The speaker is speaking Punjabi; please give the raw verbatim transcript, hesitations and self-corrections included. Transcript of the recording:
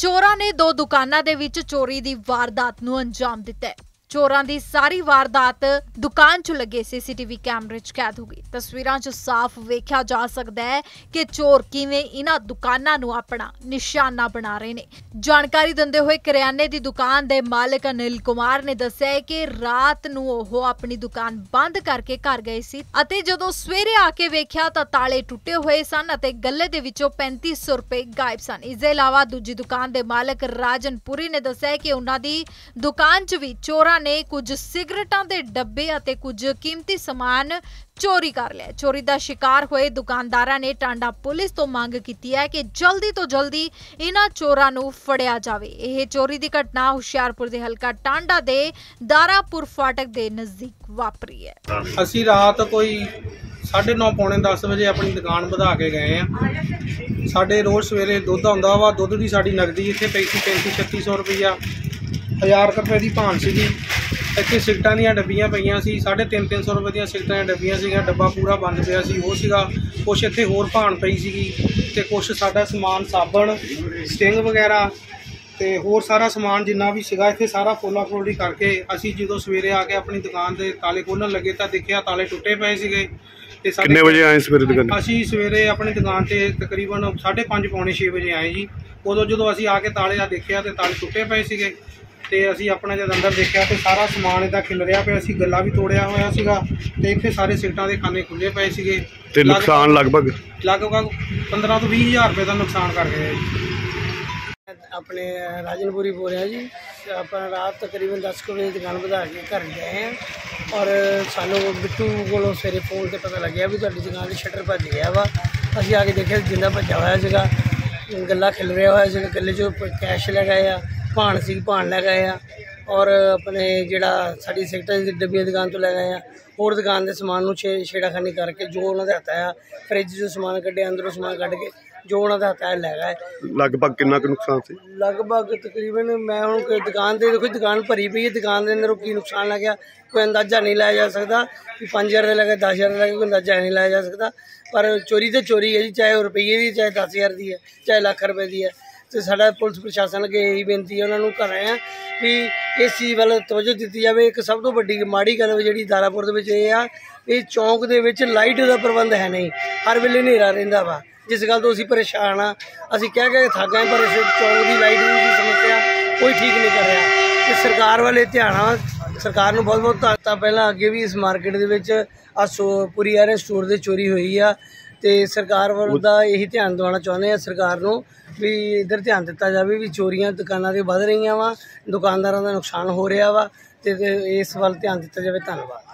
ਚੋਰਾਂ ਨੇ ਦੋ ਦੁਕਾਨਾਂ ਦੇ ਵਿੱਚ ਚੋਰੀ ਦੀ ਵਾਰਦਾਤ ਨੂੰ ਅੰਜਾਮ ਦਿੱਤਾ ਹੈ। ਚੋਰਾਂ ਦੀ ਸਾਰੀ ਵਾਰਦਾਤ ਦੁਕਾਨ 'ਚ ਲੱਗੇ ਸੀਸੀਟੀਵੀ ਕੈਮਰੇ 'ਚ ਕੈਦ ਹੋ ਗਈ। ਤਸਵੀਰਾਂ 'ਚ ਸਾਫ਼ ਵੇਖਿਆ ਜਾ ਸਕਦਾ ਹੈ ਕਿ ਚੋਰ ਕਿਵੇਂ ਇਹਨਾਂ ਦੁਕਾਨਾਂ ਨੂੰ ਆਪਣਾ ਨਿਸ਼ਾਨਾ ਬਣਾ ਰਹੇ ਨੇ। ਜਾਣਕਾਰੀ ਦਿੰਦੇ ਹੋਏ ਕਰਿਆਨੇ ਦੀ ਦੁਕਾਨ ਦੇ ਮਾਲਕ ਅਨਿਲ ਕੁਮਾਰ ਨੇ ਦੱਸਿਆ ਕਿ ਰਾਤ ਨੂੰ ਉਹ ਆਪਣੀ ਦੁਕਾਨ ਬੰਦ ਕਰਕੇ ਘਰ ਗਏ ਸੀ ਅਤੇ ਜਦੋਂ ਸਵੇਰੇ ਆ ਕੇ ਵੇਖਿਆ ਤਾਂ ਤਾਲੇ ਟੁੱਟੇ ਹੋਏ ਸਨ ਅਤੇ ਗੱਲੇ ਦੇ ਵਿੱਚੋਂ ਪੈਂਤੀ ਸੌ ਰੁਪਏ ਗਾਇਬ ਸਨ। ਇਸ ਦੇ ਇਲਾਵਾ ਦੂਜੀ ਦੁਕਾਨ ਦੇ ਮਾਲਕ ਰਾਜਨਪੁਰੀ ਨੇ ਦੱਸਿਆ ਕਿ ਉਹਨਾਂ ਦੀ ਦੁਕਾਨ 'ਚ ਵੀ ਚੋਰਾਂ ਨੇ ਕੁਝ ਸਿਗਰਟਾਂ ਦੇ ਡੱਬੇ ਅਤੇ ਕੁਝ ਕੀਮਤੀ ਸਮਾਨ ਚੋਰੀ ਕਰ ਲਿਆ। ਚੋਰੀ ਦਾ ਸ਼ਿਕਾਰ ਹੋਏ ਦੁਕਾਨਦਾਰਾਂ ਨੇ ਟਾਂਡਾ ਪੁਲਿਸ ਤੋਂ ਮੰਗ ਕੀਤੀ ਹੈ ਕਿ ਜਲਦੀ ਤੋਂ ਜਲਦੀ ਇਹਨਾਂ ਚੋਰਾਂ ਨੂੰ ਫੜਿਆ ਜਾਵੇ। ਇਹ ਚੋਰੀ ਦੀ ਘਟਨਾ ਹੁਸ਼ਿਆਰਪੁਰ ਦੇ ਹਲਕਾ ਟਾਂਡਾ ਦੇ ਦਾਰਾਪੁਰ ਫਾਟਕ ਦੇ ਨਜ਼ਦੀਕ ਵਾਪਰੀ ਹੈ। ਅਸੀਂ ਰਾਤ ਕੋਈ ਸਾਢੇ ਨੌ ਪੌਣੇ ਦਸ ਵਜੇ ਆਪਣੀ ਦੁਕਾਨ ਵਧਾ ਕੇ ਗਏ ਆ। ਸਾਡੇ ਰੋਜ਼ ਸਵੇਰੇ ਦੁੱਧ ਆਉਂਦਾ ਵਾ, ਦੁੱਧ ਦੀ ਸਾਡੀ ਨਗਦੀ ਇੱਥੇ ਪਈ ਸੀ ਪੈਂਤੀ ਛੱਤੀ ਸੌ ਰੁਪਈਆ, ਹਜ਼ਾਰ ਰੁਪਏ ਦੀ ਭਾਨ ਸੀਗੀ। ਇੱਥੇ ਸਿਗਰਟਾਂ ਦੀਆਂ ਡੱਬੀਆਂ ਪਈਆਂ ਸੀ, ਸਾਢੇ ਤਿੰਨ ਤਿੰਨ ਸੌ ਰੁਪਏ ਦੀਆਂ ਸਿਗਰਟਾਂ ਦੀਆਂ ਡੱਬੀਆਂ ਸੀਗੀਆਂ, ਡੱਬਾ ਪੂਰਾ ਬੰਦ ਪਿਆ ਸੀ ਉਹ ਸੀਗਾ। ਕੁਛ ਇੱਥੇ ਹੋਰ ਭਾਨ ਪਈ ਸੀਗੀ ਅਤੇ ਕੁਛ ਸਾਡਾ ਸਮਾਨ ਸਾਬਣ ਸਟਿੰਗ ਵਗੈਰਾ ਅਤੇ ਹੋਰ ਸਾਰਾ ਸਮਾਨ ਜਿੰਨਾ ਵੀ ਸੀਗਾ ਇੱਥੇ ਸਾਰਾ ਫੋਲਾ ਫੋਲੀ ਕਰਕੇ ਅਸੀਂ ਜਦੋਂ ਸਵੇਰੇ ਆ ਕੇ ਆਪਣੀ ਦੁਕਾਨ ਦੇ ਤਾਲੇ ਖੋਲ੍ਹਣ ਲੱਗੇ ਤਾਂ ਦੇਖਿਆ ਤਾਲੇ ਟੁੱਟੇ ਪਏ ਸੀਗੇ। ਤੇ ਕਿੰਨੇ ਵਜੇ ਆਏ ਸਵੇਰੇ ਦੁਕਾਨ? ਅਸੀਂ ਸਵੇਰੇ ਆਪਣੀ ਦੁਕਾਨ 'ਤੇ ਤਕਰੀਬਨ ਸਾਢੇ ਪੰਜ ਪੌਣੇ ਛੇ ਵਜੇ ਆਏ ਜੀ। ਉਦੋਂ ਜਦੋਂ ਅਸੀਂ ਆ ਕੇ ਤਾਲੇ ਆ ਦੇਖਿਆ ਤਾਂ ਤਾਲੇ ਟੁੱਟੇ ਪਏ ਸੀਗੇ ਤੇ ਅਸੀਂ ਆਪਣਾ ਜਦ ਅੰਦਰ ਦੇਖਿਆ ਤੇ ਸਾਰਾ ਸਮਾਨ ਇਹਦਾ ਖਿਲਰਿਆ ਪਿਆ ਸੀ, ਗੱਲਾ ਵੀ ਤੋੜਿਆ ਹੋਇਆ ਸੀਗਾ ਤੇ ਇੱਥੇ ਸਾਰੇ ਸਿਗਰਟਾਂ ਦੇ ਖਾਨੇ ਖੁੱਲੇ ਪਏ ਸੀਗੇ। ਤੇ ਨੁਕਸਾਨ ਲਗਭਗ ਲਗਭਗ ਪੰਦਰਾਂ ਤੋਂ ਵੀਹ ਹਜ਼ਾਰ ਰੁਪਏ ਦਾ ਨੁਕਸਾਨ ਕਰ ਗਏ ਜੀ। ਆਪਣੇ ਰਾਜਨਪੁਰੀ ਬੋਲ ਰਿਹਾ ਜੀ। ਆਪਾਂ ਰਾਤ ਤਕਰੀਬਨ ਦਸ ਕੁ ਵਜੇ ਦੁਕਾਨ ਵਧਾ ਕੇ ਘਰ ਗਏ ਹਾਂ ਔਰ ਸਾਨੂੰ ਬਿੱਟੂ ਕੋਲੋਂ ਸਵੇਰੇ ਫੋਨ 'ਤੇ ਪਤਾ ਲੱਗਿਆ ਵੀ ਤੁਹਾਡੀ ਦੁਕਾਨ ਦੇ ਸ਼ਟਰ ਭੱਜ ਗਿਆ ਵਾ। ਅਸੀਂ ਆ ਕੇ ਦੇਖਿਆ ਜਿੰਦਾ ਭੱਜਾ ਹੋਇਆ ਸੀਗਾ, ਗੱਲਾ ਖਿਲ ਰਿਹਾ ਹੋਇਆ ਸੀਗਾ, ਗੱਲੇ 'ਚੋਂ ਕੈਸ਼ ਲੈ ਗਏ ਆ, ਭਾਣ ਸੀ ਭਾਣ ਲੈ ਗਏ ਆ ਔਰ ਆਪਣੇ ਜਿਹੜਾ ਸਾਡੀ ਸਿਗਰਟਾਂ ਦੀ ਡੱਬੀਆਂ ਦੁਕਾਨ ਤੋਂ ਲੈ ਗਏ ਆ। ਹੋਰ ਦੁਕਾਨ ਦੇ ਸਮਾਨ ਨੂੰ ਛੇ ਛੇੜਾਖਾਨੀ ਕਰਕੇ ਜੋ ਉਹਨਾਂ ਦੇ ਹੱਥ ਆਇਆ, ਫਰਿੱਜ 'ਚੋਂ ਸਮਾਨ ਕੱਢਿਆ, ਅੰਦਰੋਂ ਸਮਾਨ ਕੱਢ ਕੇ ਜੋ ਉਹਨਾਂ ਦਾ ਹੱਥ ਆਇਆ ਲੈ ਗਏ। ਲਗਭਗ ਕਿੰਨਾ ਕੁ ਨੁਕਸਾਨ ਸੀ? ਲਗਭਗ ਤਕਰੀਬਨ ਮੈਂ ਹੁਣ ਕੋਈ ਦੁਕਾਨ 'ਤੇ ਦੇਖੋ ਦੁਕਾਨ ਭਰੀ ਪਈ ਹੈ, ਦੁਕਾਨ ਦੇ ਅੰਦਰੋਂ ਕੀ ਨੁਕਸਾਨ ਲੱਗਿਆ ਕੋਈ ਅੰਦਾਜ਼ਾ ਨਹੀਂ ਲਾਇਆ ਜਾ ਸਕਦਾ ਕਿ ਪੰਜ ਹਜ਼ਾਰ ਦੇ ਲੱਗੇ ਦਸ ਹਜ਼ਾਰ ਦੇ ਲੱਗੇ ਕੋਈ ਅੰਦਾਜ਼ਾ ਨਹੀਂ ਲਾਇਆ ਜਾ ਸਕਦਾ। ਪਰ ਚੋਰੀ ਤਾਂ ਚੋਰੀ ਹੈ ਜੀ, ਚਾਹੇ ਉਹ ਰੁਪਈਏ ਦੀ, ਚਾਹੇ ਦਸ ਹਜ਼ਾਰ ਦੀ ਹੈ, ਚਾਹੇ ਲੱਖ ਰੁਪਏ ਦੀ ਹੈ। ਅਤੇ ਸਾਡਾ ਪੁਲਿਸ ਪ੍ਰਸ਼ਾਸਨ ਅੱਗੇ ਇਹੀ ਬੇਨਤੀ ਹੈ ਉਹਨਾਂ ਨੂੰ ਕਰ ਰਹੇ ਹਾਂ ਵੀ ਇਸ ਚੀਜ਼ ਵੱਲ ਤਵੱਜੋ ਦਿੱਤੀ ਜਾਵੇ। ਇੱਕ ਸਭ ਤੋਂ ਵੱਡੀ ਮਾੜੀ ਗੱਲ ਜਿਹੜੀ ਦਾਰਾਪੁਰ ਦੇ ਵਿੱਚ ਇਹ ਆ, ਇਹ ਚੌਂਕ ਦੇ ਵਿੱਚ ਲਾਈਟ ਦਾ ਪ੍ਰਬੰਧ ਹੈ ਨਹੀਂ, ਹਰ ਵੇਲੇ ਹਨੇਰਾ ਰਹਿੰਦਾ ਵਾ, ਜਿਸ ਗੱਲ ਤੋਂ ਅਸੀਂ ਪਰੇਸ਼ਾਨ ਹਾਂ। ਅਸੀਂ ਕਹਿ ਕੇ ਥੱਕ ਗਏ ਪਰ ਇਸ ਚੌਂਕ ਦੀ ਲਾਈਟ ਦੀ ਸਮੱਸਿਆ ਕੋਈ ਠੀਕ ਨਹੀਂ ਕਰ ਰਿਹਾ ਅਤੇ ਸਰਕਾਰ ਵੱਲ ਧਿਆਨ ਆ। ਸਰਕਾਰ ਨੂੰ ਬਹੁਤ ਬਹੁਤ ਧੰਨਵਾਦ। ਪਹਿਲਾਂ ਅੱਗੇ ਵੀ ਇਸ ਮਾਰਕੀਟ ਦੇ ਵਿੱਚ ਆ ਸੋ ਪੂਰੀ ਆਇਰਨ ਸਟੋਰ ਦੇ ਚੋਰੀ ਹੋਈ ਆ ਅਤੇ ਸਰਕਾਰ ਵੱਲ ਦਾ ਇਹੀ ਧਿਆਨ ਦਿਵਾਉਣਾ ਚਾਹੁੰਦੇ ਹਾਂ ਸਰਕਾਰ ਨੂੰ ਵੀ ਇੱਧਰ ਧਿਆਨ ਦਿੱਤਾ ਜਾਵੇ ਵੀ ਚੋਰੀਆਂ ਦੁਕਾਨਾਂ 'ਤੇ ਵੱਧ ਰਹੀਆਂ ਵਾ, ਦੁਕਾਨਦਾਰਾਂ ਦਾ ਨੁਕਸਾਨ ਹੋ ਰਿਹਾ ਵਾ ਅਤੇ ਇਸ ਵੱਲ ਧਿਆਨ ਦਿੱਤਾ ਜਾਵੇ। ਧੰਨਵਾਦ।